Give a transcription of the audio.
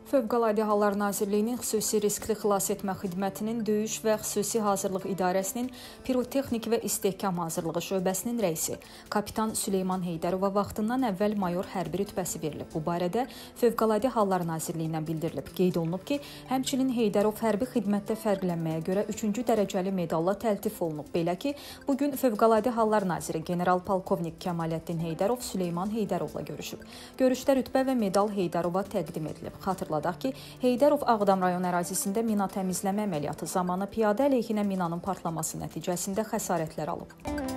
Fövqəladə Hallar Nazirliyinin Xüsusi Riskli Xilasetmə Xidmətinin Döyüş və Xüsusi Hazırlıq İdarəsinin Pirotexnik və İstehkam Hazırlığı şöbəsinin rəisi kapitan Süleyman Heydərova vaxtından əvvəl mayor hərbi rütbəsi verilib. Bu barədə Fövqəladə Hallar Nazirliyindən bildirilib. Qeyd olunub ki, həmçinin Heydərov hərbi xidmətdə fərqlənməyə görə 3-cü dərəcəli medalla təltif olunub. Belə ki, bugün Fövqəladə Hallar Naziri general-polkovnik Kəmaləddin Heydərov Süleyman Heydərovla görüşüb. Görüşdə rütbə və medal Heydərova təqdim edilib. Xatırladaq ki, Heydərov Ağdam rayon ərazisində mina təmizləmə əməliyyatı zamanı piyadə əleyhinə minanın partlaması nəticəsində xəsarətlər alıb.